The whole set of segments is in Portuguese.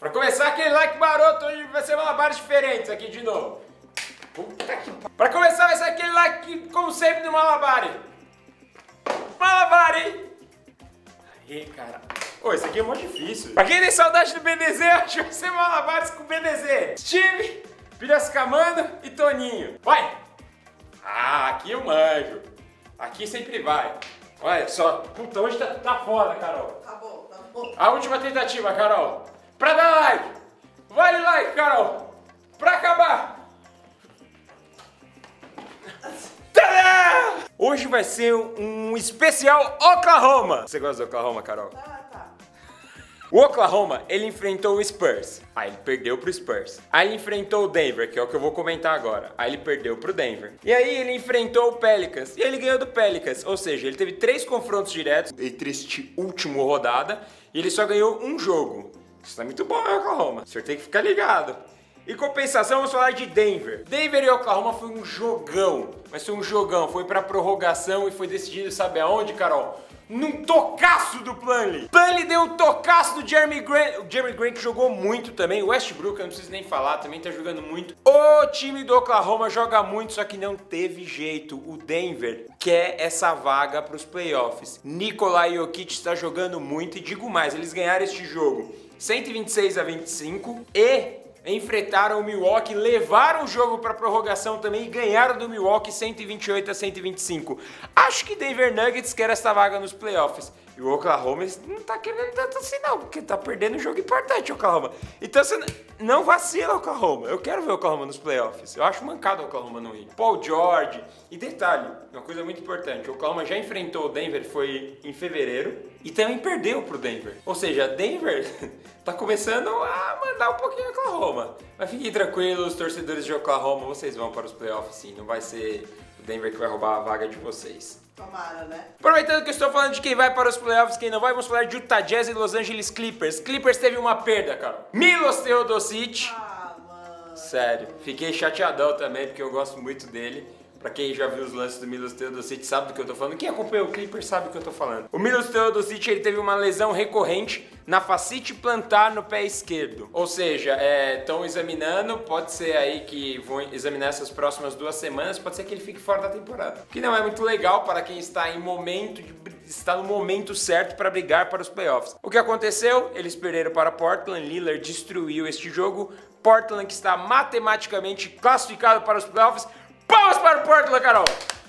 Pra começar, aquele like maroto, hoje vai ser malabares diferentes aqui de novo. Puta que... Pra começar, vai ser aquele like, como sempre, do Malabari. Malabari! Aí, cara. Ô, esse aqui é muito difícil. Pra quem tem saudade do BDZ, acho que vai ser malabares com o BDZ. Steve, Piracicamano e Toninho. Vai! Ah, aqui eu manjo. Aqui sempre vai. Olha só. Puta, hoje tá foda, Carol. Tá bom, tá bom. A última tentativa, Carol. Pra dar like. Vale like, Carol. Pra acabar. Tadã! Hoje vai ser um especial Oklahoma. Você gosta do Oklahoma, Carol? Tá. O Oklahoma, ele enfrentou o Spurs. Aí ele perdeu pro Spurs. Aí ele enfrentou o Denver, que é o que eu vou comentar agora. Aí ele perdeu pro Denver. E aí ele enfrentou o Pelicans. E ele ganhou do Pelicans. Ou seja, ele teve 3 confrontos diretos entre este último rodada. E ele só ganhou um jogo. Isso tá muito bom, Oklahoma. O senhor tem que ficar ligado. Em compensação, vamos falar de Denver. Denver e Oklahoma foi um jogão. Mas foi um jogão. Foi pra prorrogação e foi decidido, sabe aonde, Carol? Num tocaço do Plumlee. Plumlee deu um tocaço do Jeremy Grant. O Jeremy Grant jogou muito também. O Westbrook, eu não preciso nem falar, também tá jogando muito. O time do Oklahoma joga muito, só que não teve jeito. O Denver quer essa vaga pros playoffs. Nikola Jokic está jogando muito e digo mais, eles ganharam este jogo 126-25 e enfrentaram o Milwaukee, levaram o jogo para prorrogação também e ganharam do Milwaukee 128-125. Acho que Denver Nuggets quer essa vaga nos playoffs. E o Oklahoma não tá querendo tanto assim não, porque tá perdendo um jogo importante, Oklahoma. Então você não vacila, Oklahoma. Eu quero ver o Oklahoma nos playoffs. Eu acho mancado o Oklahoma não ir. Paul George. E detalhe, uma coisa muito importante, o Oklahoma já enfrentou o Denver, foi em fevereiro, e também perdeu pro Denver. Ou seja, Denver tá começando a mandar um pouquinho o Oklahoma. Mas fiquem tranquilos, torcedores de Oklahoma, vocês vão para os playoffs sim. Não vai ser o Denver que vai roubar a vaga de vocês. Tomara, né? Aproveitando que eu estou falando de quem vai para os playoffs, quem não vai, vamos falar de Utah Jazz e Los Angeles Clippers. Clippers teve uma perda, cara. Milos Teodosic. Ah, mano. Sério, fiquei chateadão também, porque eu gosto muito dele. Pra quem já viu os lances do Milos Teodosic sabe do que eu tô falando. Quem acompanha o Clippers sabe do que eu tô falando. O Milos Teodosic, ele teve uma lesão recorrente na fascite plantar no pé esquerdo. Ou seja, estão examinando, pode ser aí que vão examinar essas próximas 2 semanas, pode ser que ele fique fora da temporada. Que não é muito legal para quem está em momento está no momento certo para brigar para os playoffs. O que aconteceu? Eles perderam para Portland, Lillard destruiu este jogo. Portland que está matematicamente classificado para os playoffs. Palmas para o Portland, Carol!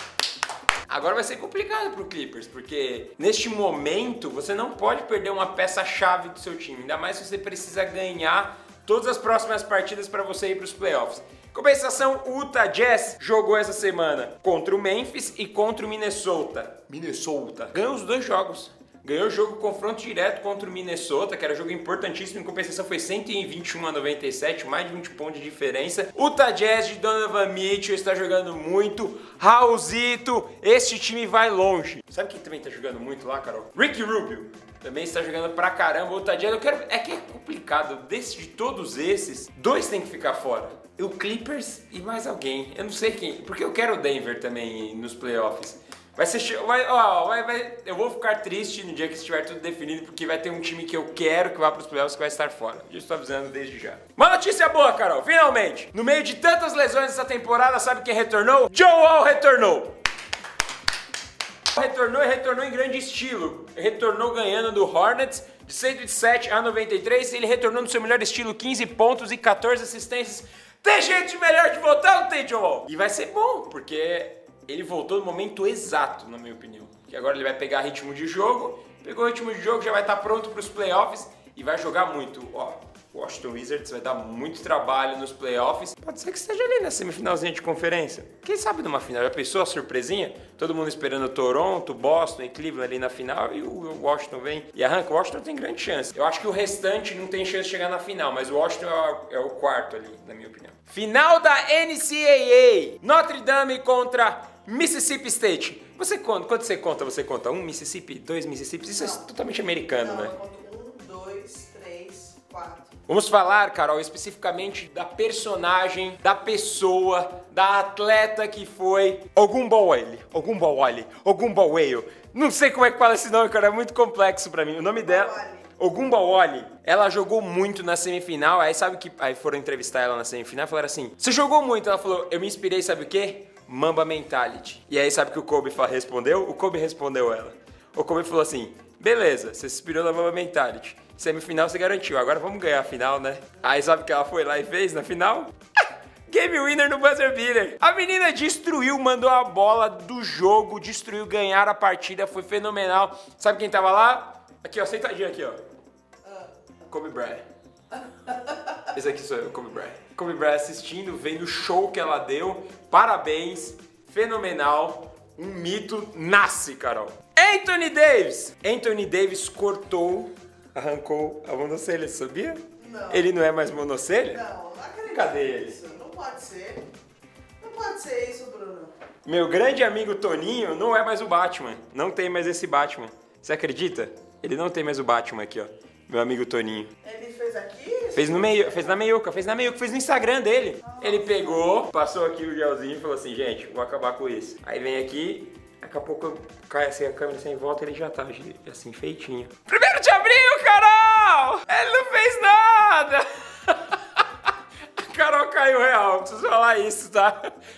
Agora vai ser complicado pro Clippers, porque neste momento você não pode perder uma peça-chave do seu time, ainda mais se você precisa ganhar todas as próximas partidas para você ir para os playoffs. Compensação, o Utah Jazz jogou essa semana contra o Memphis e contra o Minnesota. Ganhou os 2 jogos. Ganhou o jogo confronto direto contra o Minnesota, que era um jogo importantíssimo. Em compensação foi 121-97, mais de 20 pontos de diferença. O Utah Jazz de Donovan Mitchell está jogando muito. Raulzito, este time vai longe. Sabe quem também está jogando muito lá, Carol? Ricky Rubio. Também está jogando pra caramba. O Utah Jazz, é que é complicado. De todos esses, 2 tem que ficar fora. O Clippers e mais alguém. Eu não sei quem, porque eu quero o Denver também nos playoffs. Vai ser... eu vou ficar triste no dia que estiver tudo definido, porque vai ter um time que eu quero que vá para os playoffs que vai estar fora. Já estou avisando desde já. Uma notícia boa, Carol, finalmente! No meio de tantas lesões essa temporada, sabe quem retornou? Joe Wall retornou! Retornou em grande estilo. Retornou ganhando do Hornets de 107-93. Ele retornou no seu melhor estilo, 15 pontos e 14 assistências. Tem gente melhor de voltar, não tem, Joe Wall? E vai ser bom, porque ele voltou no momento exato, na minha opinião. Que agora ele vai pegar ritmo de jogo, pegou o ritmo de jogo, já vai estar pronto para os playoffs e vai jogar muito. Ó, o Washington Wizards vai dar muito trabalho nos playoffs. Pode ser que esteja ali na semifinalzinha de conferência. Quem sabe numa final? Já pensou a surpresinha? Todo mundo esperando Toronto, Boston e Cleveland ali na final e o Washington vem e arranca. O Washington tem grande chance. Eu acho que o restante não tem chance de chegar na final, mas o Washington é o quarto ali, na minha opinião. Final da NCAA. Notre Dame contra Mississippi State. Você conta? Quanto você conta? Você conta 1 Mississippi, 2 Mississippi? Isso é totalmente americano, né? Eu conto 1, 2, 3, 4. Vamos falar, Carol, especificamente da personagem, da pessoa, da atleta que foi Ogunbowale. Não sei como é que fala esse nome, cara, é muito complexo pra mim. O nome dela... Ogumba Wally, ela jogou muito na semifinal, aí sabe que... Aí foram entrevistar ela na semifinal e falaram assim, você jogou muito? Ela falou, eu me inspirei, sabe o quê? Mamba Mentality. E aí sabe o que o Kobe respondeu? O Kobe respondeu ela. O Kobe falou assim, beleza, você se inspirou na Mamba Mentality. Semifinal você garantiu, agora vamos ganhar a final, né? Aí sabe o que ela foi lá e fez na final? Game winner no buzzer beater. A menina destruiu, mandou a bola do jogo, destruiu, ganhar a partida, foi fenomenal. Sabe quem tava lá? Aqui, ó, sentadinho aqui, ó. Kobe Bryant. Esse aqui sou eu, Kobe Bryant. Kobe Bryant assistindo, vendo o show que ela deu. Parabéns, fenomenal. Um mito nasce, Carol. Anthony Davis. Anthony Davis cortou, arrancou a monocelha, sabia? Não. Ele não é mais monocelha? Não acredito. Cadê ele? Isso. Não pode ser. Não pode ser isso, Bruno. Meu grande amigo Toninho não é mais o Batman. Não tem mais esse Batman. Você acredita? Ele não tem mais o Batman aqui, ó. Meu amigo Toninho. Ele fez aqui? Fez no meio, fez na meiuca, fez no Instagram dele. Ele pegou, passou aqui o gelzinho e falou assim, gente, vou acabar com isso. Aí vem aqui, daqui a pouco cai assim a câmera sem volta, ele já tá assim, feitinho. 1º de abril, Carol! Ele não fez nada! A Carol caiu real, preciso falar isso, tá?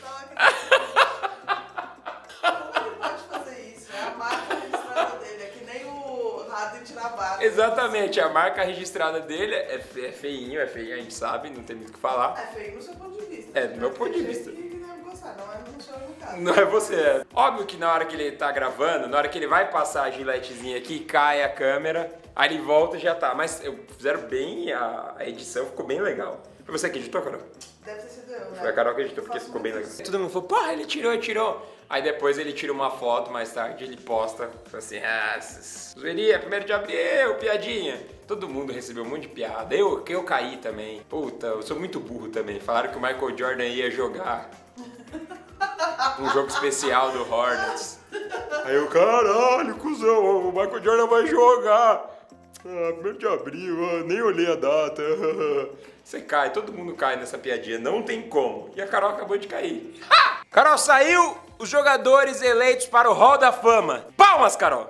Como ele pode fazer isso? É a marca registrada dele, é que nem o rato de tirar vaca. Exatamente, a marca registrada dele é feinho, a gente sabe, não tem muito o que falar. É feio no seu ponto de vista. É, do meu ponto de vista. Que deve gostar, não é no seu caso. Não é você, é. Óbvio que na hora que ele tá gravando, na hora que ele vai passar a giletezinha aqui, cai a câmera, aí ele volta e já tá. Mas fizeram bem, a edição ficou bem legal. Foi você que editou, Carol? Deve ter sido eu, né? Foi a Carol que editou, porque ficou bem legal. Todo mundo falou, pô, ele tirou. Aí depois ele tira uma foto, mais tarde ele posta, assim, zoeirinha, 1º de abril, piadinha. Todo mundo recebeu um monte de piada. Eu caí também. Puta, eu sou muito burro também. Falaram que o Michael Jordan ia jogar um jogo especial do Hornets. Aí eu, caralho, cuzão, o Michael Jordan vai jogar. 1º de abril, nem olhei a data. Você cai, todo mundo cai nessa piadinha, não tem como. E a Carol acabou de cair. Ha! Carol, saiu os jogadores eleitos para o Hall da Fama. Palmas, Carol!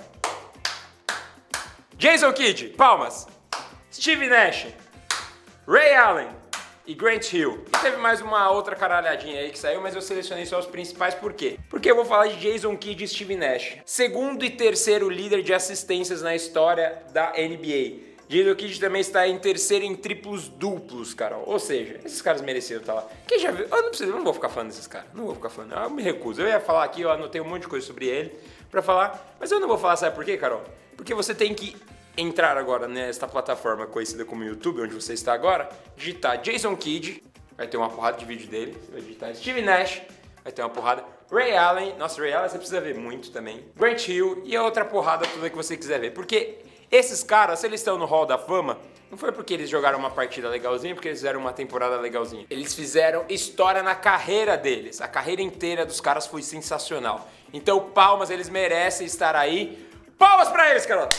Jason Kidd, palmas. Steve Nash, Ray Allen e Grant Hill. E teve mais uma outra caralhadinha aí que saiu, mas eu selecionei só os principais, por quê? Porque eu vou falar de Jason Kidd e Steve Nash. 2º e 3º líder de assistências na história da NBA. Jason Kidd também está em 3º em triplos duplos, Carol. Ou seja, esses caras mereciam estar lá. Quem já viu? Eu não vou ficar falando desses caras. Não vou ficar falando. Eu me recuso. Eu ia falar aqui, eu anotei um monte de coisa sobre ele pra falar. Mas eu não vou falar, sabe por quê, Carol? Porque você tem que entrar agora nesta plataforma conhecida como YouTube, onde você está agora, digitar Jason Kidd, vai ter uma porrada de vídeo dele. Você vai digitar Steve Nash, vai ter uma porrada. Ray Allen, nossa, Ray Allen você precisa ver muito também. Grant Hill e a outra porrada toda que você quiser ver. Porque esses caras, se eles estão no Hall da Fama, não foi porque eles jogaram uma partida legalzinha, porque eles fizeram uma temporada legalzinha. Eles fizeram história na carreira deles. A carreira inteira dos caras foi sensacional. Então, palmas, eles merecem estar aí. Palmas pra eles, Carol!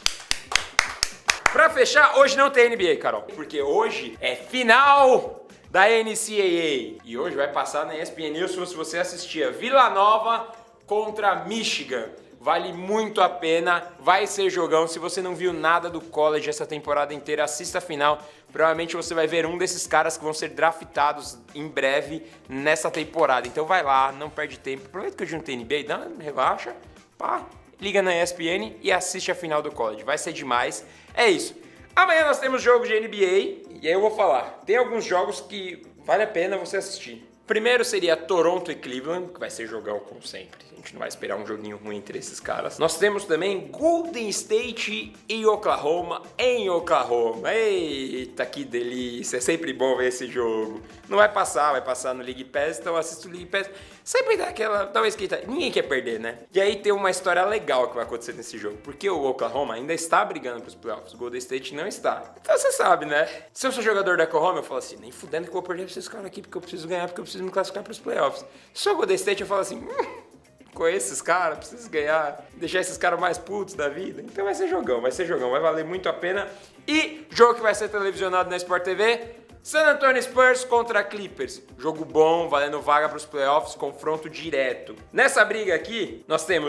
Pra fechar, hoje não tem NBA, Carol. Porque hoje é final da NCAA. E hoje vai passar na ESPN News se você assistir a Vila Nova contra Michigan. Vale muito a pena, vai ser jogão. Se você não viu nada do college essa temporada inteira, assista a final. Provavelmente você vai ver um desses caras que vão ser draftados em breve nessa temporada. Então vai lá, não perde tempo. Aproveita que hoje não tem NBA, relaxa, pá. Liga na ESPN e assiste a final do college. Vai ser demais. É isso. Amanhã nós temos jogo de NBA e aí eu vou falar. Tem alguns jogos que vale a pena você assistir. Primeiro seria Toronto e Cleveland, que vai ser jogão como sempre. A gente não vai esperar um joguinho ruim entre esses caras. Nós temos também Golden State e Oklahoma em Oklahoma. Eita, que delícia. É sempre bom ver esse jogo. Não vai passar no League Pass, então assista o League Pass. Sempre dá uma esquenta. Ninguém quer perder, né? E aí tem uma história legal que vai acontecer nesse jogo. Porque o Oklahoma ainda está brigando pros playoffs. O Golden State não está. Então você sabe, né? Se eu sou jogador da Oklahoma, eu falo assim, nem fudendo que eu vou perder pra esses caras aqui, porque eu preciso ganhar, porque eu preciso me classificar pros playoffs. Se eu sou o Golden State, eu falo assim, conheço esses caras, preciso ganhar, deixar esses caras mais putos da vida. Então vai ser jogão, vai valer muito a pena. E jogo que vai ser televisionado na Sport TV, San Antonio Spurs contra Clippers. Jogo bom, valendo vaga para os playoffs, confronto direto. Nessa briga aqui, nós temos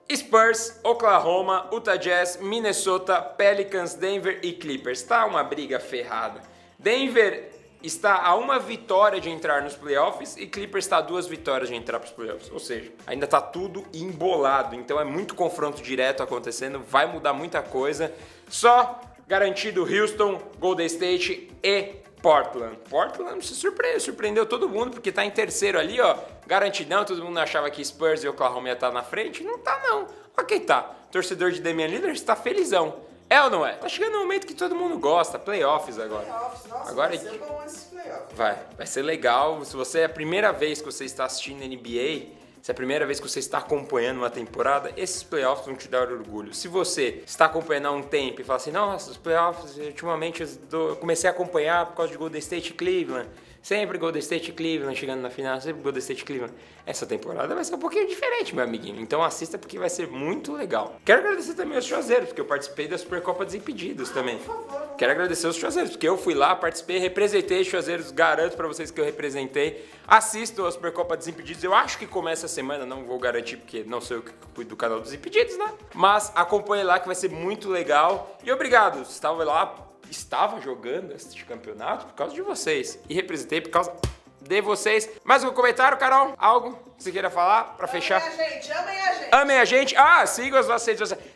Spurs, Oklahoma, Utah Jazz, Minnesota, Pelicans, Denver e Clippers. Tá uma briga ferrada. Denver está a uma vitória de entrar nos playoffs e Clippers está a 2 vitórias de entrar para os playoffs. Ou seja, ainda tá tudo embolado. Então é muito confronto direto acontecendo, vai mudar muita coisa. Só garantido Houston, Golden State e Portland. Portland se surpreendeu todo mundo, porque tá em terceiro ali, ó, garantidão. Todo mundo achava que Spurs e Oklahoma ia estar na frente. Não tá, não. Ok, tá. Torcedor de Damian Lillard está felizão. É ou não é? Tá chegando um momento que todo mundo gosta. Playoffs agora. Playoffs, nossa, agora vai ser bom esses playoffs. Vai ser legal. Se você é a primeira vez que você está assistindo NBA, se é a primeira vez que você está acompanhando uma temporada, esses playoffs vão te dar orgulho. Se você está acompanhando há um tempo e fala assim, nossa, os playoffs, ultimamente eu comecei a acompanhar por causa de Golden State e Cleveland. Sempre Golden State e Cleveland chegando na final, sempre Golden State e Cleveland. Essa temporada vai ser um pouquinho diferente, meu amiguinho. Então assista porque vai ser muito legal. Quero agradecer também aos Juazeiros, porque eu participei da Supercopa Desimpedidos também. Por favor. Quero agradecer aos Juazeiros, porque eu fui lá, participei, representei os Juazeiros, garanto pra vocês que eu representei. Assistam a Supercopa Desimpedidos, eu acho que começa a semana, não vou garantir porque não sou eu que cuido do canal dos Desimpedidos, né? Mas acompanhe lá que vai ser muito legal. E obrigado, estava jogando este campeonato por causa de vocês. E representei por causa de vocês. Mais um comentário, Carol? Algo que você queira falar pra fechar? Amem a gente, amem a gente. Amem a gente. Ah, sigam as nossas redes sociais.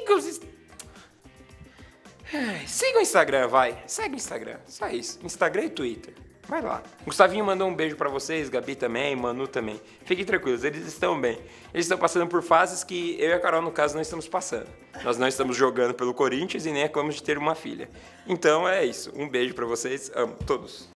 Siga o Instagram, vai. Segue o Instagram. Só isso. Instagram e Twitter. Vai lá. Gustavinho mandou um beijo pra vocês, Gabi também, Manu também. Fiquem tranquilos, eles estão bem. Eles estão passando por fases que eu e a Carol, no caso, não estamos passando. Nós não estamos jogando pelo Corinthians e nem acabamos de ter uma filha. Então é isso. Um beijo pra vocês. Amo todos.